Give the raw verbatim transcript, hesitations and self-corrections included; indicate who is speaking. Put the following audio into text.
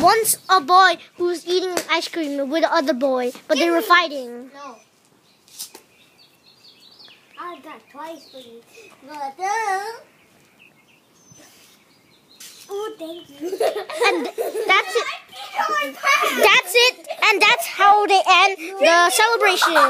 Speaker 1: Once a boy who was eating ice cream with the other boy, but they were fighting.
Speaker 2: No. I got twice for you. But, uh... Oh, thank you.
Speaker 1: And that's it. That's it. And that's how they end the celebration.